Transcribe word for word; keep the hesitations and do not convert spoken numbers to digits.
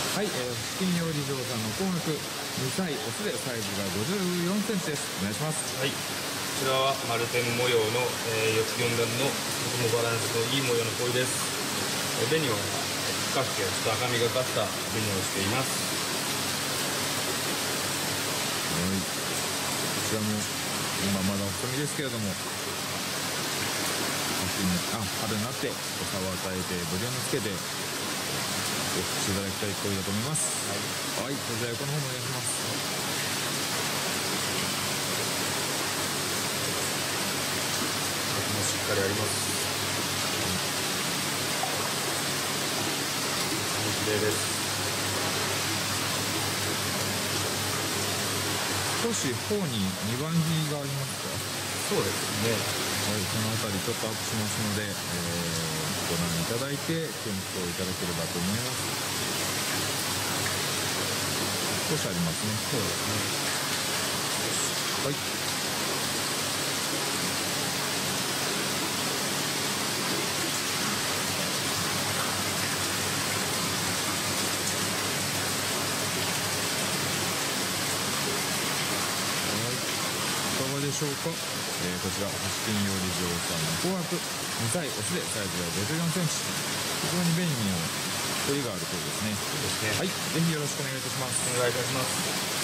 はい、えー、チキン料理場さんの紅白にさいオスでサイズがごじゅうよんセンチです。お願いします。 はい、こちらは丸点模様の、えー、よつきよん段のとてもバランスのいい模様の鯉です。えー、紅は深くてちょっと赤みがかった紅をしています。 はい、こちらも今まだ細身ですけれども、秋にあ春になって餌を与えてボリュームつけてお口いただきたい鯉だと思います。はい、はい、それではこの方もお願いします。 味もしっかりあります。綺麗です。 少し頬ににばんひがありますか？ そうですね。 はい、そのあたりちょっとアップしますので、えー、ご覧いただいて検討いただければと思います。少しありますね。 そうですね。 はい。いかがでしょうか。えー、こちらチキン料理場さんの紅白にさいオスでサイズがごじゅうよんセンチ、非常に便利な鳥があるそうですね。 そうですね。 はい、ぜひよろしくお願いいたします。 お願いいたします。